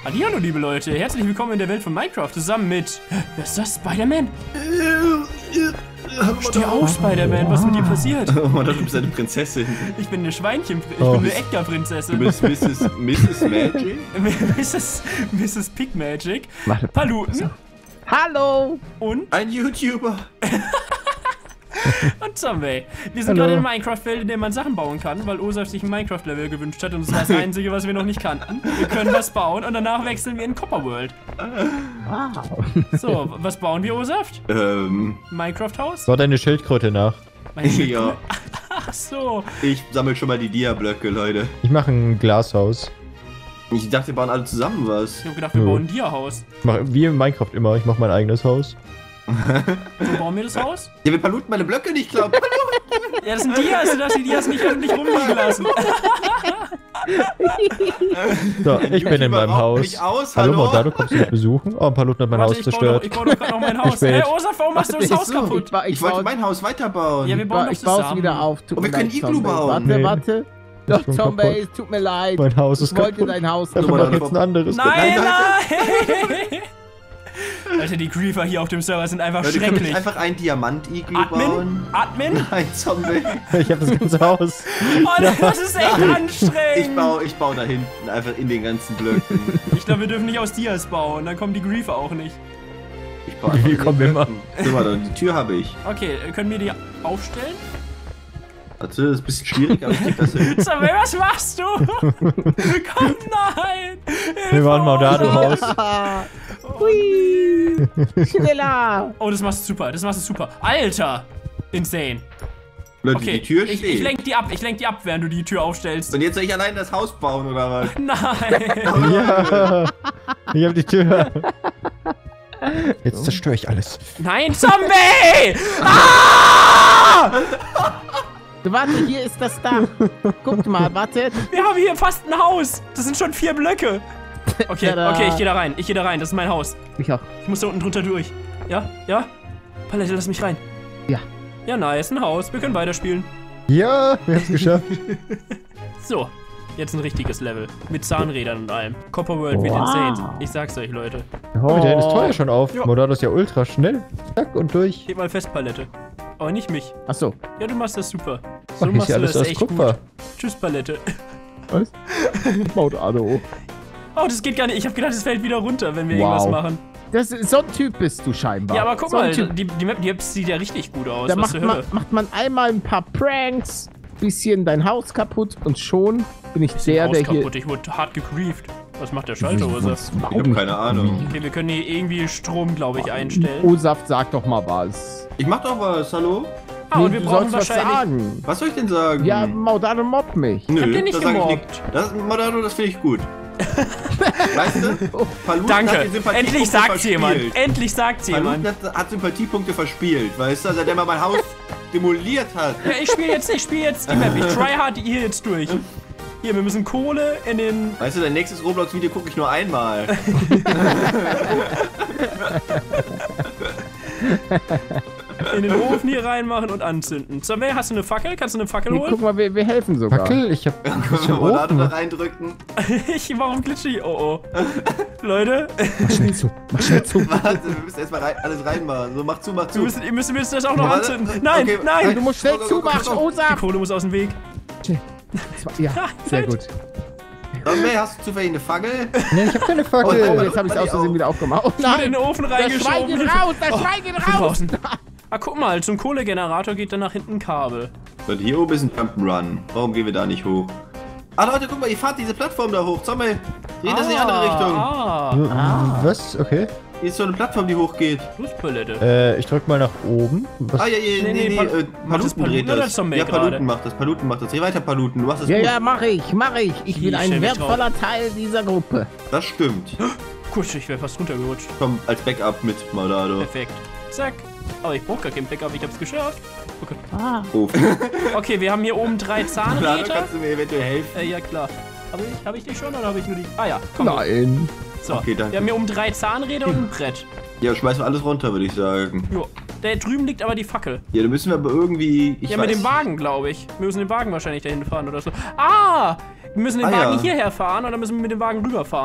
Hallihallo, liebe Leute, herzlich willkommen in der Welt von Minecraft zusammen mit... Wer ist das? Spider-Man? Steh auf, Spider-Man, was mit dir passiert? Oh Mann, du bist eine Prinzessin. Ich bin eine ich bin eine Edgar-Prinzessin. Du bist Mrs. Magic? Mrs. Pig Magic. Paluten. Hallo! Und? Ein YouTuber. Und Zombie. Wir sind gerade in einer Minecraft-Welt, in der man Sachen bauen kann, weil Osaf sich ein Minecraft-Level gewünscht hat und das war das Einzige, was wir noch nicht kannten. Wir können was bauen und danach wechseln wir in Copper World. Wow. So, was bauen wir, Osaf? Minecraft-Haus? Bau deine Schildkröte nach. Ja. Ach so. Ich sammle schon mal die Dia-Blöcke, Leute. Ich mache ein Glashaus. Ich dachte, wir bauen alle zusammen was. Ich hab gedacht, wir bauen ein Dia-Haus. Ich mache wie in Minecraft immer, ich mache mein eigenes Haus. Wo bauen wir das Haus? Ja, wir Paluten meine Blöcke nicht klauen. Ja, das sind Dias, du darfst die Dias nicht öffentlich rumliegen lassen. So, ich bin in meinem Haus. Hallo Mordado, kommst du mich besuchen? Oh, ein Paluten hat mein Haus zerstört. Ich baue doch gerade noch mein Haus. Hey, Osaf, warum machst du das Haus kaputt? Ich wollte mein Haus weiterbauen. Ja, wir bauen Ich baue es wieder auf. Und wir können Iglu bauen. Warte. Doch, Zombie, es tut mir leid. Mein Haus ist kaputt. Ich wollte dein Haus Dafür mach ich jetzt ein anderes. Nein! Alter, die Creeper hier auf dem Server sind einfach Leute, schrecklich. können wir einfach ein Diamant-Iglu bauen? Admin? Nein, Zombie. Ich hab das ganze Haus. Oh, das ist echt anstrengend. Ich baue da hinten einfach in den ganzen Blöcken. Ich glaube, wir dürfen nicht aus Dias bauen, dann kommen die Creeper auch nicht. Ich baue einfach Die kommen immer. Guck mal, die Tür habe ich. Okay, können wir die aufstellen? Warte, das ist ein bisschen schwierig, aber ich krieg das hin. Zombie, was machst du? Komm, nein! Wir bauen Mordado-Haus. Hui! Schneller! Oh, das machst du super, das machst du super. Alter! Insane. Leute, Okay, die Tür ich steht. lenk die ab, während du die Tür aufstellst. Und jetzt soll ich allein das Haus bauen, oder was? Nein! Ja, ich hab die Tür. Jetzt zerstöre ich alles. Nein, Zombie! Ah! Warte, hier ist das Dach. Guck mal, warte. Wir haben hier fast ein Haus. Das sind schon 4 Blöcke. Okay, Tada. okay, ich gehe da rein. Das ist mein Haus. Ich auch. Ich muss da unten drunter durch. Ja? Ja? Palette, lass mich rein. Ja. Ja, nice, ein Haus. Wir können weiterspielen. Ja, wir haben es geschafft. So, jetzt ein richtiges Level. Mit Zahnrädern und allem. Copper World wird insane. Ich sag's euch, Leute. Oh, der ist teuer schon auf. Ja. Mordado ist ja ultra schnell. Zack und durch. Heb mal fest, Palette. Aber nicht mich. Achso. Ja, du machst das super. So Mach ich machst hier du alles das aus echt Kupfer. gut. Tschüss, Palette. Was? Mordado. Oh, das geht gar nicht. Ich hab gedacht, es fällt wieder runter, wenn wir irgendwas machen. So ein Typ bist du scheinbar. Ja, aber guck so mal, Typ. die Map sieht ja richtig gut aus. Da Was zur Hölle? macht man einmal ein paar Pranks, bisschen dein Haus kaputt und schon bin ich der Haus hier... kaputt. Ich wurde hart gegrieft. Was macht der Schalter, Osaf? Ich hab keine Ahnung. Okay, wir können hier irgendwie Strom, glaube ich, einstellen. Osaf, sag doch mal was. Ich mach doch was, hallo? Ah, und wir du brauchen sollst was wahrscheinlich... sagen. Was soll ich denn sagen? Ja, Mordado mobbt mich. Nö, hab den nicht das sag ich gemobbt. Das, Mordado, das finde ich gut. Weißt du? Paluten Danke, hat die Sympathiepunkte endlich sagt's verspielt. jemand. Endlich sagt's jemand. Paluten hat Sympathiepunkte verspielt, weißt du? Also der mal mein Haus demoliert hat. Ja, ich spiele jetzt die Map. Ich tryhard hier jetzt durch. Hier, wir müssen Kohle in den... Weißt du, dein nächstes Roblox-Video gucke ich nur einmal. in den Ofen hier reinmachen und anzünden. Zombie, hast du eine Fackel? Kannst du eine Fackel Nee, holen? guck mal, wir helfen sogar. Fackel? Ich hab schon Mordado da oben. reindrücken. Warum glitsche ich? Oh, oh. Leute, Mach schnell zu. Mach schnell zu. Warte, wir müssen erstmal alles reinmachen. So, mach zu, mach zu. ihr müsst das auch noch Warte. anzünden. Nein, Okay, nein. Du musst schnell zumachen, Die Osaf. Kohle muss aus dem Weg. Ja, sehr gut. Zombie, hast du zufällig eine Fackel? Nee, ich hab keine Oh, Fackel. jetzt habe ich es aus Versehen wieder aufgemacht. Oh In den nein, Ofen das Schwein reingeschoben. geht raus, das Schwein geht raus. Draußen. Ah, guck mal, zum Kohlegenerator geht dann nach hinten ein Kabel. Und hier oben ist ein Jump'n'Run. Warum gehen wir da nicht hoch? Ah, Leute, guck mal, ihr fahrt diese Plattform da hoch. Zombie, dreht das in die andere Richtung. Was? Okay. Hier ist so eine Plattform, die hochgeht. Fußpalette. Ich drück mal nach oben. Was? Ah, ja, Nee, macht das Paluten dreht oder das. Zombie Ja, gerade? Paluten macht das. Paluten macht das. Dreh weiter, Paluten. Du machst das Ja, gut. ja, mach ich. Ich bin Ich stell ein mich wertvoller Teil dieser Gruppe. Das stimmt. Gut, ich wäre fast runtergerutscht. Komm, als Backup mit, Mordado. Perfekt. Zack. Aber ich brauche gar kein Backup, ich hab's geschafft. Okay. Oh. Okay, wir haben hier oben 3 Mordado, Zahnräder. kannst du mir eventuell helfen? Ja, klar. Hab ich die schon oder habe ich nur die? Ah ja, komm. Nein. So, Okay, danke. wir haben hier oben 3 Zahnräder und ein Brett. Ja, schmeißen wir alles runter, würde ich sagen. Jo. Da drüben liegt aber die Fackel. Ja, dann müssen wir aber irgendwie... Ja, mit dem Wagen, glaube ich. Wir müssen den Wagen wahrscheinlich dahin fahren oder so. Ah! Wir müssen den Wagen hierher fahren oder müssen wir mit dem Wagen rüberfahren?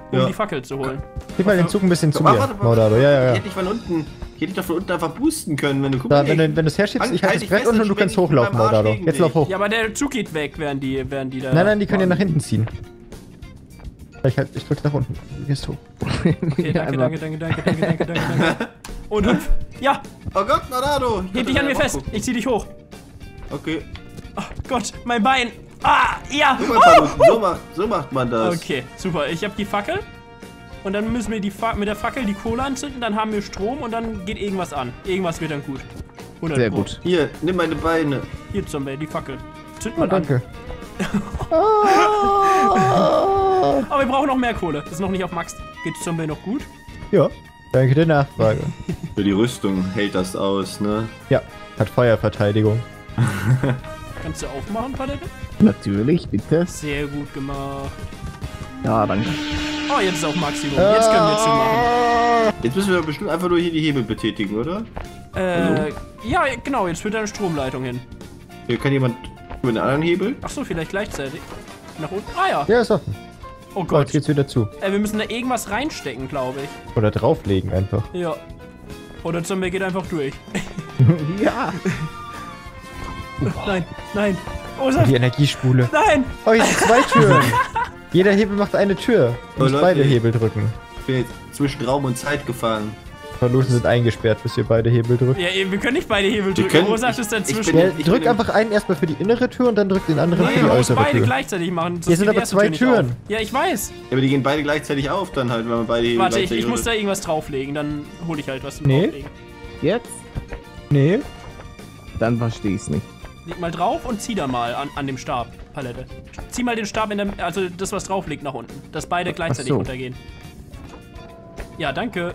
um die Fackel zu holen. Gib mal den Zug ein bisschen zu mir, warte. Maudado. Ja. Ich hätte dich doch von unten einfach boosten können, wenn du guckst. Da, wenn du es herschiebst, ich halte das Brett unten und du kannst hochlaufen, Maudado. Jetzt lauf hoch. Ja, aber der Zug geht weg, während die da... Nein, die können ja nach hinten ziehen. Ich drück nach unten. Du gehst hoch. Okay, danke. Und hüpf. Ja. Oh Gott, Maudado. Heb dich an mir fest. Ich zieh dich hoch. Okay. Oh Gott, mein Bein. Ah, ja. So macht man das. Okay, super. Ich hab die Fackel. Und dann müssen wir mit der Fackel die Kohle anzünden. Dann haben wir Strom und dann geht irgendwas an. Irgendwas wird dann gut. 100 Sehr Pro. gut. Hier, nimm meine Beine. Hier, Zombie, die Fackel. Zünd mal Danke. an. Aber wir brauchen noch mehr Kohle. Das ist noch nicht auf Max. Geht's Zombie noch gut? Ja, danke der Nachfrage. Für die Rüstung hält das aus, ne? Ja, hat Feuerverteidigung. Kannst du aufmachen, Palette? Natürlich, bitte. Sehr gut gemacht. Ja, danke. Oh, jetzt ist auf Maximum. Jetzt können wir zumachen. Jetzt müssen wir bestimmt einfach nur hier die Hebel betätigen, oder? Ja, genau. Jetzt führt da eine Stromleitung hin. Hier kann jemand über den anderen Hebel? Ach so, vielleicht gleichzeitig. Nach unten. Ah ja. Ja, ist offen. Oh Oh, Gott. jetzt geht's wieder zu. Wir müssen da irgendwas reinstecken, glaube ich. Oder drauflegen einfach. Ja. Oder Zombie geht einfach durch. Ja. Nein. Oh, Saf. Die Energiespule. Nein. Oh, hier sind 2 Türen. Jeder Hebel macht eine Tür. Oh, Nicht Leute. beide Hebel drücken. Ich bin jetzt zwischen Raum und Zeit gefangen. Verlusten sind eingesperrt, bis ihr beide Hebel drückt. Ja, wir können nicht beide Hebel drücken. können- Rosaf ist dazwischen. Ja, Ich drück bin- einfach einen erstmal für die innere Tür und dann drück den anderen Nee, für die man muss äußere beide Tür. gleichzeitig machen. sonst Hier sind geht die aber erste 2 Tür nicht Türen. auf. Ja, ich weiß. Ja, aber die gehen beide gleichzeitig auf, dann halt, wenn man beide Hebel Warte, gleichzeitig ich muss da drückt. irgendwas drauflegen. Dann hole ich halt was zum Nee. Drauflegen. Jetzt? Nee. Dann verstehe ich's nicht. Leg mal drauf und zieh da mal an dem Stab, Palette. Zieh mal den Stab also das, was drauf liegt, nach unten. Dass beide gleichzeitig so. runtergehen. Ja, danke.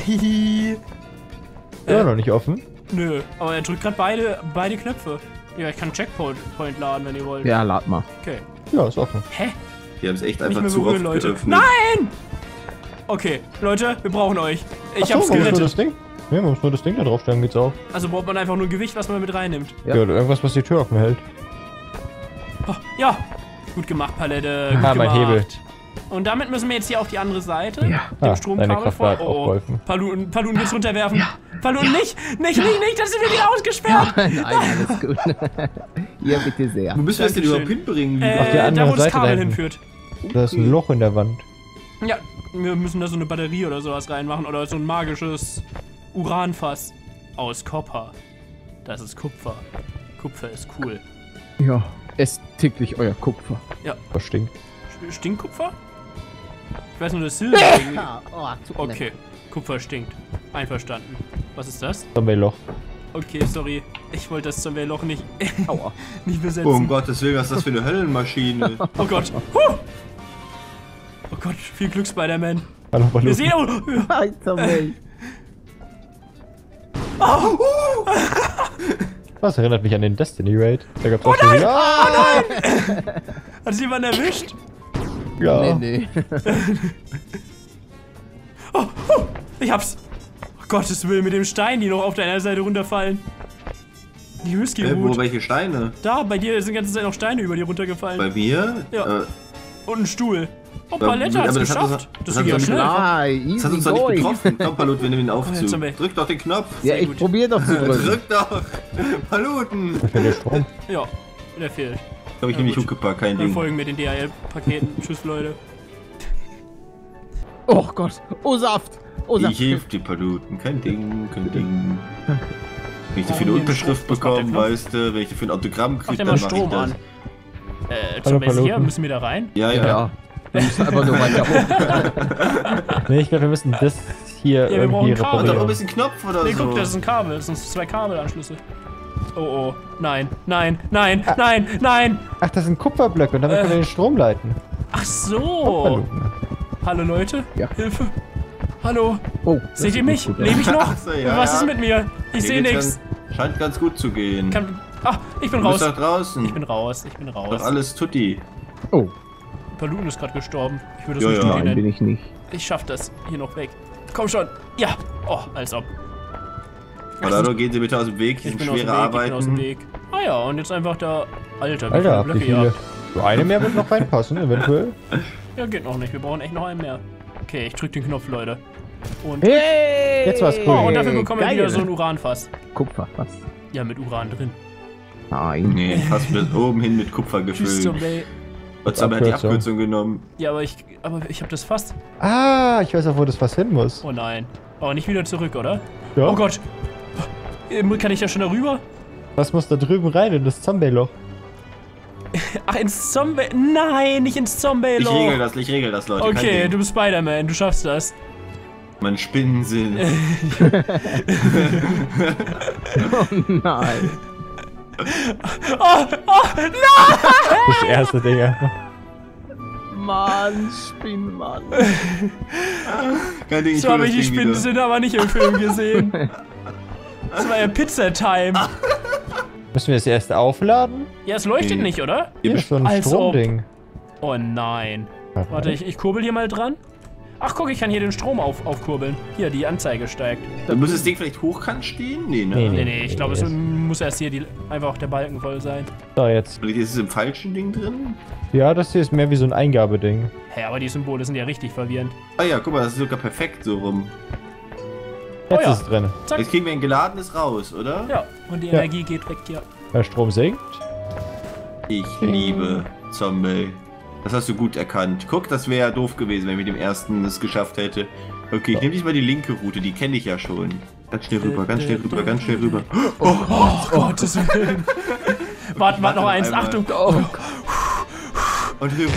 Ja, noch nicht offen. Nö, aber er drückt gerade beide Knöpfe. Ja, ich kann Checkpoint laden, wenn ihr wollt. Ja, lad mal. Okay. Ja, ist offen. Hä? Die haben es echt Nicht einfach mehr zu berühren, oft Leute. geöffnet. Nein! Okay, Leute, wir brauchen euch. Ich hab's man muss nur gerettet. das Ding. Ja, man muss nur das Ding da draufstellen, geht's auch. Also braucht man einfach nur Gewicht, was man mit reinnimmt. Ja. Ja, oder irgendwas, was die Tür offen hält. Oh, ja, gut gemacht, Palette. Gut Ah, mein gemacht. Hebel. Und damit müssen wir jetzt hier auf die andere Seite. Ja. Dem Deine Stromkabel Kraft vor. hat auch geholfen. Paluten willst runterwerfen. Ja. Paluten nicht, das sind wir wieder ausgesperrt. Nein, alles gut. Ja, bitte sehr. Wo müssen wir das denn überhaupt Dankeschön. hinbringen? Auf die andere da wo das Seite Kabel da hinten. hinführt. Da ist ein Loch in der Wand. Ja, wir müssen da so eine Batterie oder sowas reinmachen oder so ein magisches Uranfass aus Kupfer. Das ist Kupfer. Kupfer ist cool. Ja, esst täglich euer Kupfer. Was stinkt? Stinkt Kupfer? Ich weiß nur, dass Silber. Okay, Kupfer stinkt. Einverstanden. Was ist das? Zombie-Loch. Okay, sorry. Ich wollte das Zombie-Loch nicht, Aua. nicht besetzen. Oh, um Gottes Willen, was ist das für eine Höllenmaschine? Oh Gott. Huh. Oh Gott, viel Glück, Spider-Man. Hallo, Wir Balloon. sehen... Oh, Alter, Mensch. Was erinnert mich an den Destiny Raid? Da gab's auch so viel. Ah, hat jemand erwischt? ja. Nee. Ich hab's. Oh, Gottes Willen, mit dem Stein, die noch auf deiner Seite runterfallen. Die Whisky Wo, Root. welche Steine? Da, bei dir sind die ganze Zeit noch Steine über dir runtergefallen. Bei mir? Ja. Und ein Stuhl. Oh, Aber Palette hat's das hat geschafft. uns- Das das hat ging ja uns schnell. Ah, Das easy hat uns doch nicht going. getroffen. Komm, Palut, wir nehmen den jetzt Aufzug. sind wir. Drück doch den Knopf. Ja, Sehr ich gut. probiere doch zu drücken. Drück doch. Paluten. Da fehlt der Strom. Ja, der fehlt. Komm, ich nehme die gut. Huckepack, kein Dann Ding. folgen wir den DHL-Paketen. Tschüss, Leute. Oh Gott. Oh, Saft. Oh, Ich Saft. hilf die Paluten, kein Ding, kein Ding. Wenn ich dafür eine Oh, Unterschrift was macht der bekomme, Knopf? weißt du, wenn ich dafür ein Autogramm Mach kriege, dir dann mal mach ich Strom das. an. Zombie ist hier. Paluten. Müssen wir da rein? Ja, ja. Ja. Wir müssen einfach nur weiter hoch. Nee, ich glaube, wir müssen das hier Ja, wir brauchen irgendwie ein Kabel. Hat doch noch ein reparieren. bisschen Knopf oder Nee, so. guck, das ist ein Kabel. Das sind 2 Kabelanschlüsse. Oh, oh. Nein, nein, nein, nein, nein. Ach, das sind Kupferblöcke und damit können wir den Strom leiten. Ach so. Balloon. Hallo, Leute. Ja. Hilfe. Hallo. Oh, das Seht ihr sieht mich? nicht gut aus. Lebe ich noch? Ach so, ja, Was ja. ist mit mir? Ich Mir sehe geht's nichts. Scheint ganz gut zu gehen. Ich bin Du bist raus. da draußen. Ich bin raus. Doch alles tutti. Oh, Balloon ist gerade gestorben. Ich würde es Ja, nicht ja. Tutti nein, bin nennen. ich nicht. Ich schaff das. Hier noch weg. Komm schon. Ja. Oh, als ob. Oder gehen Sie bitte aus dem Weg, die Ich sind bin aus dem schwere Weg. Ich bin aus dem Arbeiten. Weg. Ah ja, und jetzt einfach da. Alter, wie Alter, viele wie Blöcke ihr viele? habt. So eine mehr wird noch reinpassen, eventuell. Ja, geht noch nicht. Wir brauchen echt noch einen mehr. Okay, ich drück den Knopf, Leute. Und Hey! Jetzt war's cool. oh, und dafür bekommen wir Geil. wieder so ein Uranfass. Kupfer, was? Ja, mit Uran drin. Nein. Nee, fast bis oben hin mit Kupfer Tschüss, gefüllt. Zombie. Gott sei Dank hat die Abkürzung genommen. Ja, aber ich hab das Fass. Ah, ich weiß auch, wo das Fass hin muss. Oh nein. Aber nicht wieder zurück, oder? Ja. Oh Gott. Kann ich da schon darüber? Was muss da drüben rein in das Zombie-Loch? Ach, ins Zombie... Nein, nicht ins Zombie-Loch. Ich regel das, Leute. Okay, du bist Spider-Man, du schaffst das. Mein Spinnensinn. Oh nein. Oh, nein! Das erste Ding einfach. Mann, Spinnmann. So habe ich die Spinnensinn aber nicht im Film gesehen. Das war ja Pizza-Time. Müssen wir das erst aufladen? Ja, es leuchtet nicht, oder? Hier ist so ein Als ob. Stromding. Oh nein. Warte, ich kurbel hier mal dran. Ach guck, ich kann hier den Strom aufkurbeln. Hier, die Anzeige steigt. Dann muss das Ding vielleicht hochkant stehen? Nee, ne? Nee, ich glaube, es muss erst hier einfach der Balken voll sein. So, jetzt. Vielleicht ist es im falschen Ding drin? Ja, das hier ist mehr wie so ein Eingabeding. Hä, aber die Symbole sind ja richtig verwirrend. Ah ja, guck mal, das ist sogar perfekt so rum. Jetzt Oh ja. ist es drin. Zack. Jetzt kriegen wir ein geladenes raus, oder? Ja, und die Ja. Energie geht weg, ja. Der Strom sinkt. Ich liebe Zombie. Das hast du gut erkannt. Guck, das wäre ja doof gewesen, wenn wir dem ersten es geschafft hätte. Okay, ich nehme diesmal die linke Route, die kenne ich ja schon. Ganz schnell rüber, ganz schnell rüber, ganz schnell rüber. Oh Gottes Willen. Warte noch eins, einmal. Achtung. Oh, Und rüber.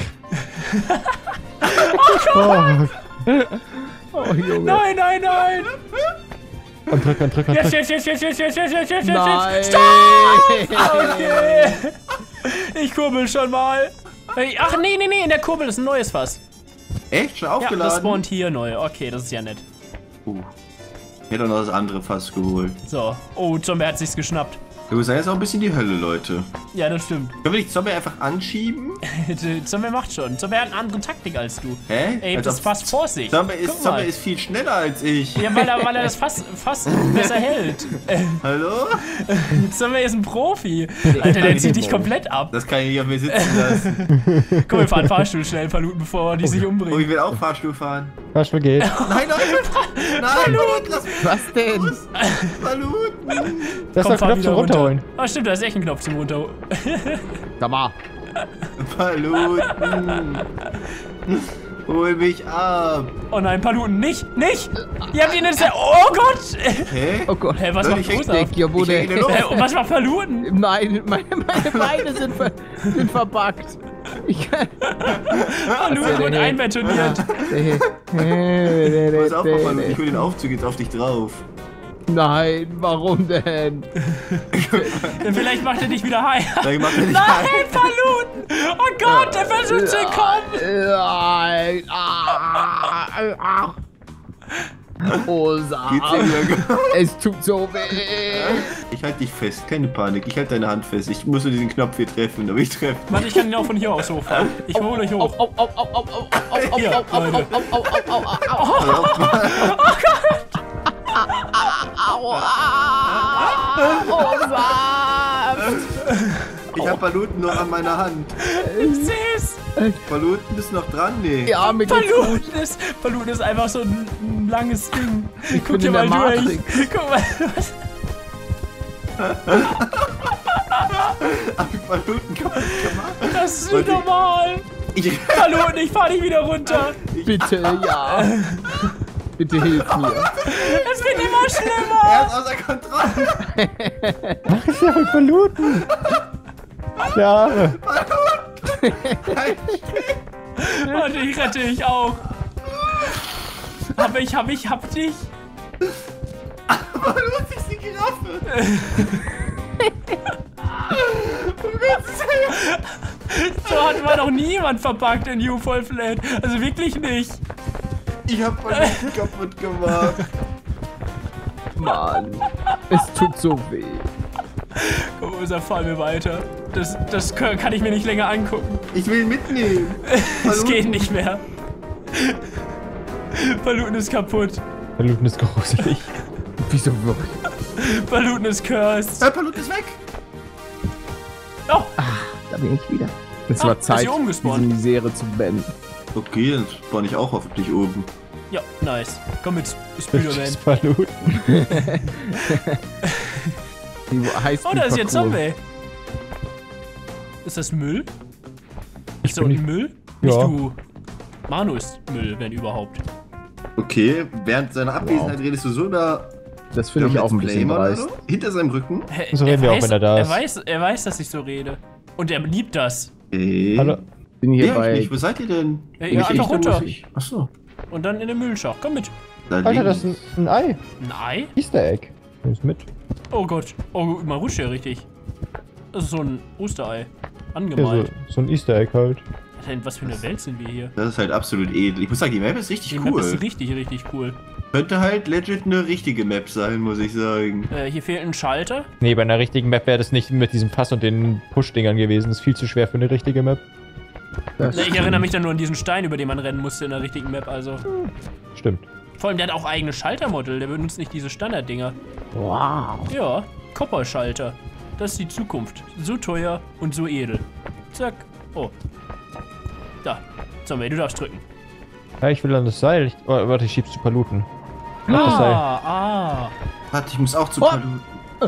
oh Junge. Nein. Und drück. Jetzt. Nein. Okay. Ich kurbel schon mal. Ach, nee, in der Kurbel ist ein neues Fass. Echt? Schon Ja, aufgeladen? das spawnt hier neu. Okay, das ist ja nett. Ich hätte auch noch das andere Fass geholt. So. Oh, Zombie hat sich's geschnappt. Du bist jetzt auch ein bisschen die Hölle, Leute. Ja, das stimmt. Können wir nicht Zombie einfach anschieben? Zombie macht schon. Zombie hat eine andere Taktik als du. Hä? Er hebt Als das ob- Fass vor sich. Zombie Guck mal. ist viel schneller als ich. Ja, weil er das Fass besser hält. Hallo? Zombie ist ein Profi. Alter, der zieht dich komplett ab. Das kann ich nicht auf mir sitzen lassen. Komm, wir fahren Fahrstuhl schnell, Paluten, bevor die sich Oh, umbringen. ich will auch Fahrstuhl fahren. Fahrstuhl geht. Nein, Paluten, lass mich Was denn? los. Paluten. Das Komm, ist fahr der Knopf wieder zum runter. Runterholen. Ah, stimmt, da ist echt ein Knopf zum Runterholen. Sag mal. Paluten. Hol mich ab. Oh nein, Paluten, nicht! Ihr habt ihn jetzt... Oh Gott! Hä? Oh Gott. Hä, was Leute, macht ich Rosa? Dick, ja, wo Ich häng in der Luft. Und was macht Paluten? Nein, meine Beine sind verbuggt. Ich kann... Paluten wird einbetoniert. Pass auf, Mann, ich hol den Aufzug jetzt auf dich drauf. Nein, warum denn? Vielleicht macht er dich wieder heim. Dann macht er dich Nein, Paluten! Oh Gott, der versucht zu kommen! Nein. Rosa. Geht's dir wieder gut? Es tut so weh. Ich halte dich fest, keine Panik. Ich halte deine Hand fest. Ich muss nur diesen Knopf hier treffen, aber ich treffe. Warte, ich kann ihn auch von hier aus hochfahren. Ich hole euch hoch. Hier, Leute. Ich hab Paluten noch an meiner Hand. Süß! Paluten bist noch dran? Nee. Ja, mir geht's gut. Paluten ist einfach so ein langes Ding. Guck bin dir in mal der durch. Matrix. Guck mal. Was? Hab ich Paluten kaputt gemacht? Das ist Warte. nicht normal. Paluten, ich fahr dich wieder runter. Bitte, ja. Bitte hilf mir. Es wird immer schlimmer. Er ist außer Kontrolle. Ach, ist ja voll Paluten. Ja. Warte, ich rette dich auch. Hab dich. Paluten ist die Giraffe. So hat man noch niemand verpackt in U-Fall Flat. Also wirklich nicht. Ich hab Paluten kaputt gemacht. Mann. Es tut so weh. Komm, unser fahren wir weiter. Das kann ich mir nicht länger angucken. Ich will ihn mitnehmen. Es geht nicht mehr. Paluten ist kaputt. Paluten ist gruselig. Wieso wirklich? Paluten ist cursed. Paluten ist weg. Oh, Da bin ich wieder. Es Ah, war ist Zeit, hier umgespawnt. diese Misere zu beenden. Okay, dann spawn ich auch hoffentlich oben. Ja, nice. Komm mit, Spider-Man. Paluten. Oh, da ist jetzt Zombie. Ist das Müll? Ist da unten Müll? Ja. Nicht du. Manu ist Müll, wenn überhaupt. Okay, während seiner Abwesenheit redest du so über... Das finde ich auch ein bisschen dreist. Hinter seinem Rücken. So reden wir auch, wenn er da ist. Er weiß, dass ich so rede. Und er liebt das. Hallo? Bin hier Ja, bei... nicht. Wo seid ihr denn? Ja, einfach runter. Achso. Und dann in den Müllschacht. Komm mit. Alter, das ist ein Ei. Ein Ei? Easter Egg. Nimm es mit. Oh Gott. Oh, Marusch ja richtig. Das ist so ein Osterei. Ja, Angemalt. so ein Easter Egg halt. Was für eine Welt sind wir hier? Das ist halt absolut edel. Ich muss sagen, die Map ist richtig Die cool. Map ist richtig, richtig cool. Könnte halt legit eine richtige Map sein, muss ich sagen. Hier fehlt ein Schalter. Nee, bei einer richtigen Map wäre das nicht mit diesem Fass und den Push-Dingern gewesen. Das ist viel zu schwer für eine richtige Map. Ich erinnere mich dann nur an diesen Stein, über den man rennen musste in der richtigen Map, also. Stimmt. Vor allem, der hat auch eigene Schaltermodell, der benutzt nicht diese Standarddinger. Wow. Ja, Copper-Schalter. Das ist die Zukunft. So teuer und so edel. Zack. Oh. Da. Zombie, du darfst drücken. Ja, ich will an das Seil. Warte, ich schieb's zu Paluten. Mach das Seil. Ah. Warte, ich muss auch zu Paluten.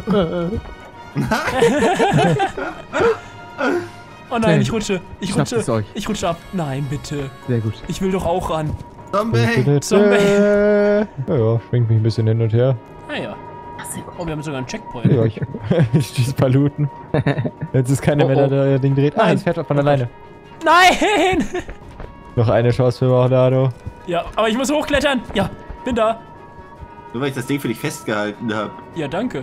Oh nein, ich rutsche. Ich Schnappt es rutsche. euch. Ich rutsche ab. Nein, bitte. Sehr gut. Ich will doch auch ran. Zombie! Ja, schwingt mich ein bisschen hin und her. Naja. Oh, wir haben sogar einen Checkpoint. Ja, ich schieß Paluten. Jetzt ist keiner mehr, der das Ding dreht. Ah, jetzt fährt er von alleine. Nein! Noch eine Chance für Mordado. Ja, aber ich muss hochklettern. Ja, bin da. Nur weil ich das Ding für dich festgehalten habe. Ja, danke.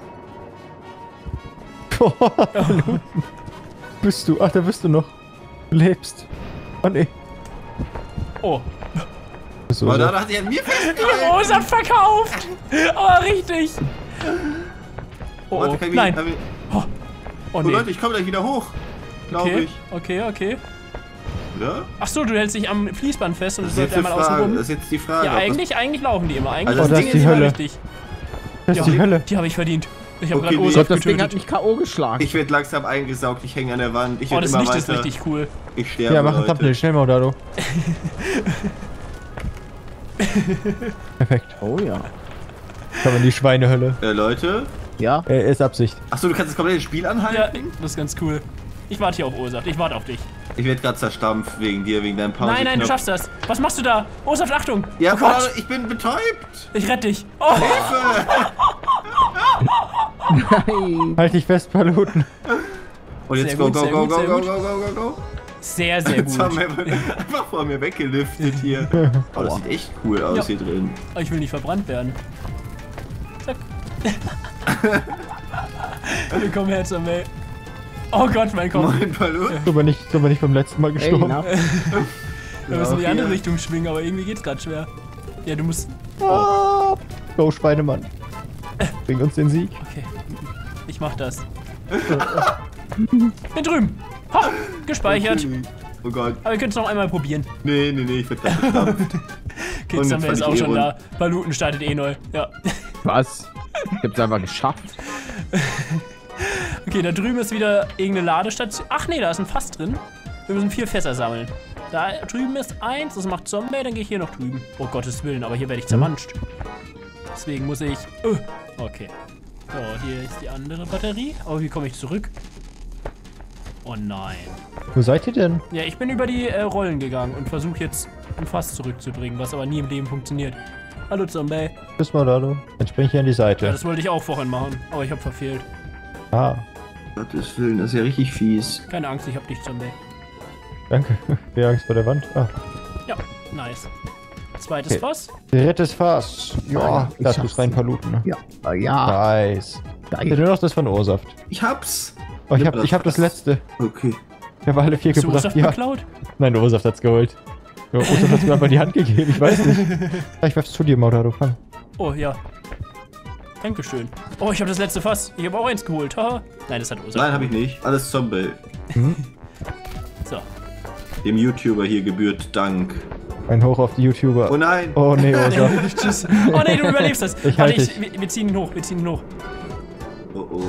Bist du? Ach, da bist du noch. Du lebst. Oh nee. Oh. So, Aber da hat er mir festgehalten. Rosa verkauft. Oh, richtig. Oh, Warte, oh. kann ich Nein. mich- Oh, Oh nee. Leute, ich komme gleich wieder hoch. Glaube Okay, ich. okay. Ja? Ach so, du hältst dich am Fließband fest und Das es ist läuft jetzt die einmal außen Frage. rum. Das ist jetzt die Frage. Ja, ob das- eigentlich laufen die immer. Eigentlich Also das Ding ist die immer Hölle. richtig. das ist Ja, die Hölle. Die habe ich verdient. Ich habe Okay, gerade nee. Osaf Das Ding hat getötet. mich K.O. geschlagen. Ich werde langsam eingesaugt, ich hänge an der Wand, ich Oh, werde das immer Licht ist weiter. richtig cool. Ich sterbe, Ja, mach ein Leute. Thumbnail, schnell Mordado. Perfekt. Oh ja. Komm in die Schweinehölle. Leute? Ja. Ist Absicht. Achso, du kannst das komplette Spiel Ja, anhalten? das ist ganz cool. Ich warte hier auf Osaf. Ich warte auf dich. Ich werde gerade zerstampft wegen dir, wegen deinem Pause. Nein, du schaffst das. Was machst du da? Osaf, Achtung. Ja, oh Gott. ich bin betäubt. Ich rette dich. Oh. Nein. Halt dich fest, Paluten. Und jetzt Sehr go, gut, go, sehr go, gut, go, sehr go, gut. go, go, go, go. Sehr, sehr Jetzt haben gut. wir einfach vor mir weggelüftet hier. Oh, das sieht echt cool aus Ja. hier drin. Oh, ich will nicht verbrannt werden. Zack. Willkommen her, Zombie. Oh Gott, mein Kopf. Moin, Palut. So bin ich beim letzten Mal Ey, gestorben. na. Wir müssen in die Ja, andere okay. Richtung schwingen, aber irgendwie geht's gerade schwer. Ja, du musst... Go, Schweinemann. Bring uns den Sieg. Okay, ich mach das. Bin drüben. Ha, gespeichert. Okay. Oh Gott. Aber ihr könnt es noch einmal probieren. Nee, ich werde gerade bestraft. Okay, Und jetzt Zombie ist fand auch ich schon eh da. Paluten startet eh neu. Ja. Was? Ich hab's einfach geschafft. Okay, da drüben ist wieder irgendeine Ladestation. Ach nee, da ist ein Fass drin. Wir müssen 4 Fässer sammeln. Da drüben ist 1, das macht Zombie, dann gehe ich hier noch drüben. Oh Gottes Willen, aber hier werde ich zermanscht. Deswegen muss ich... okay. So, hier ist die andere Batterie. Oh, wie komme ich zurück? Oh nein. Wo seid ihr denn? Ja, ich bin über die Rollen gegangen und versuche jetzt ein Fass zurückzubringen, was aber nie im Leben funktioniert. Hallo Zombie. Bis Mordado. Dann spring ich hier an die Ja, Seite. das wollte ich auch vorhin machen, aber ich habe verfehlt. Ah, Gottes Willen, das ist ja richtig fies. Keine Angst, ich habe dich, Zombie. danke. Wer Angst vor der Wand? Ah, Ja, nice. Zweites Okay. Fass. drittes Fass. Ja, Ich da schaff's. tust rein Paluten. Ja. Ja. Nice. Geil. Nur noch das von Ursaft. Ich hab's. Oh, ich hab das letzte. Okay. Ich habe alle 4 Hast du gebracht. Ursaft Ja. geklaut? Nein, der Ursaft hat's geholt. Der Ursaft hat's mir einfach in die Hand gegeben. Ich weiß nicht. Ja, ich werf's zu dir, Mordado. Fang. Oh, ja. Dankeschön. Oh, ich habe das letzte Fass. Ich habe auch eins geholt. Haha. Nein, das hat Ursaft. Nein, habe ich nicht. Alles Zombie. So. Dem YouTuber hier gebührt Dank. Ein Hoch auf die YouTuber. Oh nein. Oh nee, Ursaft. Tschüss. Oh nee, du überlebst das. Ich Warte, halt wir ziehen ihn hoch. Wir ziehen ihn hoch. Oh oh.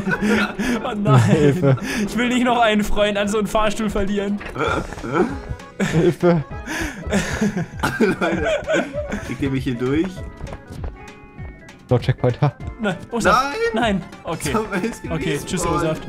Oh nein. Hilfe. Ich will nicht noch einen Freund an so einen Fahrstuhl verlieren. Hilfe. Leute, ich nehme mich hier durch. No Checkpoint. Ha. Nein, O-Saft. Nein! Nein. Okay. Zombie ist Okay, gewesen. tschüss, Oh. O-Saft.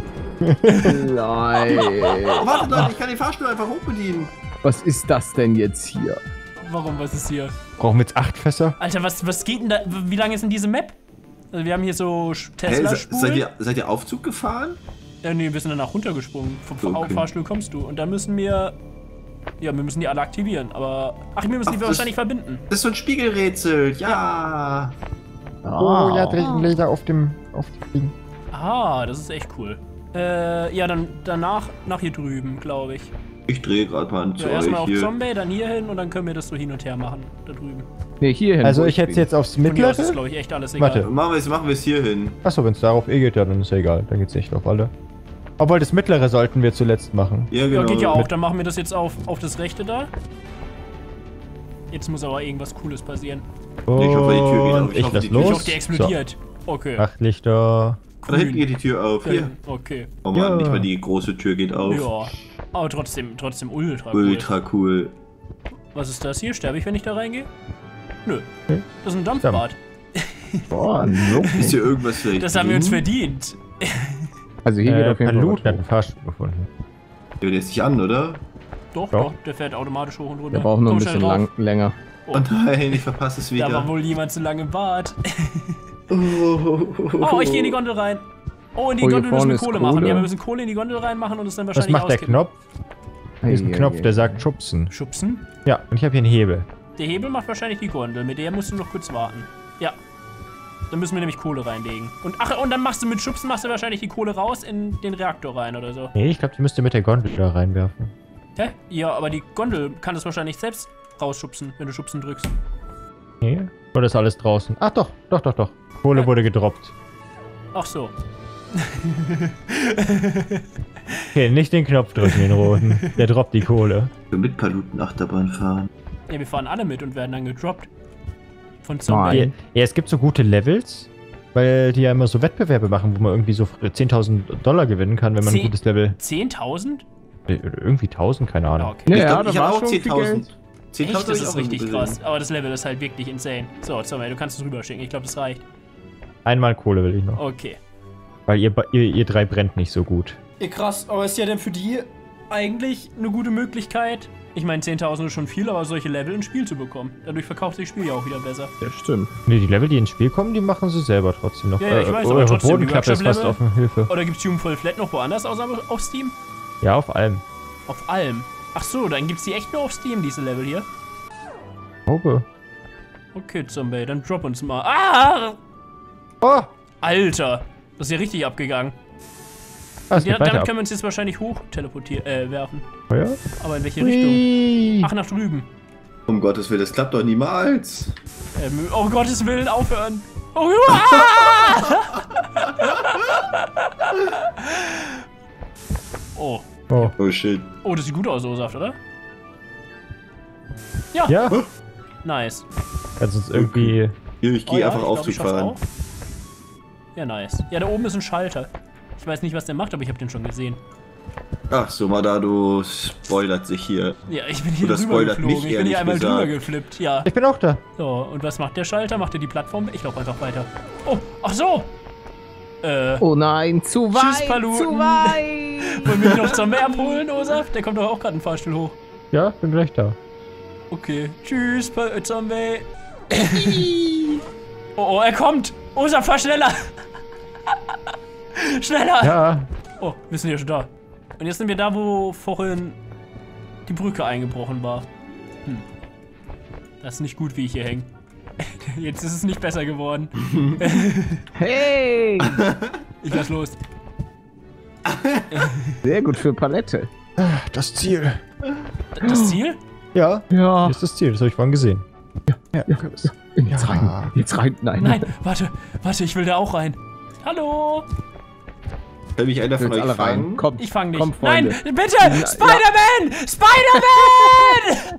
Nein. Oh, warte Leute, ich kann den Fahrstuhl einfach hochbedienen. Was ist das denn jetzt hier? Warum, was ist hier? Brauchen wir jetzt 8 Fässer? Alter, was geht denn da? Wie lange ist denn diese Map? Also wir haben hier so Hey, Tesla-Spuren. seid ihr Aufzug gefahren? Ja, nee, wir sind danach runtergesprungen. Vom Okay. Fahrstuhl kommst du. Und dann müssen wir... Ja, wir müssen die alle aktivieren, aber... Ach, wir müssen die das- wahrscheinlich verbinden. Das ist so ein Spiegelrätsel, ja. Oh, ja, Drehenleser auf dem Ding. Ah, das ist echt cool. Ja, dann danach nach hier drüben, glaube ich. Ich drehe gerade mal zu Ja, erstmal euch auf hier. Zombie, dann hier hin und dann können wir das so hin und her machen. Da drüben. Nee, hierhin. Also wo ich hätte bin. jetzt aufs Von hier aus mittlere. ist, glaube ich, echt alles egal. Warte. Machen wir es hier hin. Achso, wenn es darauf eh geht, ja, dann ist ja egal. Dann geht's nicht auf alle. Obwohl, das mittlere sollten wir zuletzt machen. Ja, Ja, genau. geht ja auch. Dann machen wir das jetzt auf das rechte da. Jetzt muss aber irgendwas Cooles passieren. Und Ich hoffe, die Tür geht auf. Ich ich hoffe, lass die Tür- Ich los. hoffe, die explodiert. Okay. So, Nachtlichter. Da hinten geht die Tür auf. Hier. Okay. Oh Mann, Ja. nicht mal die große Tür geht auf. Ja. Aber trotzdem ultra cool. Ultra cool. Was ist das hier? Sterbe ich, wenn ich da reingehe? Nö. Nee. Das ist ein Dampfbad. Boah, so. Ist hier irgendwas vielleicht Das haben wir uns drin? verdient. Also hier geht auf jeden Fall. Paluten was hat hoch. einen Fahrstuhl gefunden. Der ist nicht an, oder? Doch, Doch. doch. Der fährt automatisch hoch und runter. Wir brauchen nur ein Komm schnell bisschen drauf. länger. Oh nein, ich verpasse es Da war wieder. wohl jemand zu lange im Bad. Oh, Oh, ich gehe in die Gondel rein. Oh, in die Oh, hier Gondel müssen vorne wir ist Kohle machen. Kohle. Ja, wir müssen Kohle in die Gondel reinmachen und es dann Was wahrscheinlich macht der auskippen. Knopf? Hier ist ein Ei, Knopf, ei, der ei. sagt schubsen. Schubsen? Ja, und ich habe hier einen Hebel. Der Hebel macht wahrscheinlich die Gondel. Mit der musst du noch kurz warten. Ja. Dann müssen wir nämlich Kohle reinlegen. Und dann machst du mit Schubsen wahrscheinlich die Kohle raus in den Reaktor rein oder so. Nee, ich glaube, die müsst ihr mit der Gondel da reinwerfen. Hä? Ja, aber die Gondel kann das wahrscheinlich selbst rausschubsen, wenn du Schubsen drückst. Nee? Oder ist alles draußen? Ach doch. Kohle Ja. wurde gedroppt. Ach so. Okay, nicht den Knopf drücken, den roten. Der droppt die Kohle. wir mit Paluten Achterbahn fahren. Ja, wir fahren alle mit und werden dann gedroppt. Von Nein. Zombie. Ja, es gibt so gute Levels, weil die ja immer so Wettbewerbe machen, wo man irgendwie so 10.000 $ gewinnen kann, wenn man ein 10 gutes Level... 10.000? Oder irgendwie 1.000, keine Ja, Ahnung. okay. Ja, ich glaube, da ich war habe auch schon viel 10.000. Geld. 10.000 Echt, hab das ich ist auch richtig gesehen. krass. Aber das Level ist halt wirklich insane. So, Zombie, du kannst es rüberschicken. Ich glaube, das reicht. Einmal Kohle will ich noch. Okay. Weil ihr drei brennt nicht so gut. Ja, krass. Aber ist ja dann für die eigentlich eine gute Möglichkeit. Ich meine, 10.000 ist schon viel, aber solche Level ins Spiel zu bekommen. Dadurch verkauft sich das Spiel ja auch wieder besser. Ja, stimmt. Nee, die Level, die ins Spiel kommen, die machen sie selber trotzdem noch. Ja, ja, ich weiß, aber eure trotzdem, die Bodenklappe ist fast Workshop-Level- auf Hilfe. Oder gibt's Human Fall Flat noch woanders außer auf Steam? Ja, auf allem. Auf allem. Ach so, dann gibt's die echt nur auf Steam, diese Level hier. Okay. Okay, Zombie, dann drop uns mal. Ah! Oh! Alter! Das ist ja richtig abgegangen. Ah, es Ja, geht weiter damit ab. können wir uns jetzt wahrscheinlich hoch teleportieren, werfen. Ja? Aber in welche Richtung? Hui. Ach, nach drüben. Um Gottes Willen, das klappt doch niemals. Oh Gottes Willen, aufhören. Oh, ah! Oh. Oh. Oh shit. Oh, das sieht gut aus, O-Saft, oder? Ja. Ja? Nice. Kannst uns irgendwie... Hier, ich gehe Oh ja, einfach ich glaub, Aufzug ich schaff's fahren. auch. Ja, nice. Ja, da oben ist ein Schalter. Ich weiß nicht, was der macht, aber ich habe den schon gesehen. Ach so, Madado spoilert sich hier. Ja, ich bin hier Oder drüber spoilert geflogen. mich, Ich bin hier ehrlich einmal gesagt. drüber geflippt, ja. Ich bin auch da. So, und was macht der Schalter? Macht er die Plattform? Ich laufe einfach weiter. Oh, ach so! Oh nein, zu weit, Tschüss, Paluten. zu weit. Wollen wir ihn noch zum Meer abholen, Osaf? Der kommt doch auch gerade einen Fahrstuhl hoch. Ja, bin gleich da. Okay. Tschüss, Zombie. Oh, er kommt! Osaf, fahr schneller! Schneller! Ja. Oh, wir sind ja schon da. Und jetzt sind wir da, wo vorhin die Brücke eingebrochen war. Das ist nicht gut, wie ich hier hänge. Jetzt ist es nicht besser geworden. Hey! Ich lass los. Sehr gut für Palette. Das Ziel. Das Ziel? Ja. Ja. Hier ist das Ziel, das habe ich vorhin gesehen. Jetzt rein. Jetzt rein. Nein. Nein, warte, ich will da auch rein. Hallo? Kann mich einer von Jetzt euch alle rein. fangen? Kommt. Ich fang dich. Komm, Nein, Freunde. bitte! Spider-Man! Spider-Man!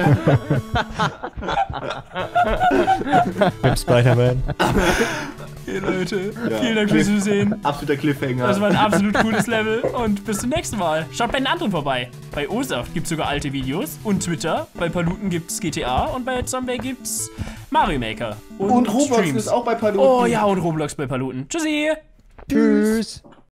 Nein! Mit Spider-Man. Okay, Leute. Ja. Vielen Dank fürs Zusehen. Absoluter Cliffhanger. Das war ein absolut cooles Level und bis zum nächsten Mal. Schaut bei den anderen vorbei. Bei Ursaft gibt es sogar alte Videos und Twitter. Bei Paluten gibt es GTA und bei Zombie gibt es Mario Maker. Und Roblox Streams. ist auch bei Paluten. Oh ja, und Roblox bei Paluten. Tschüssi. Tschüss.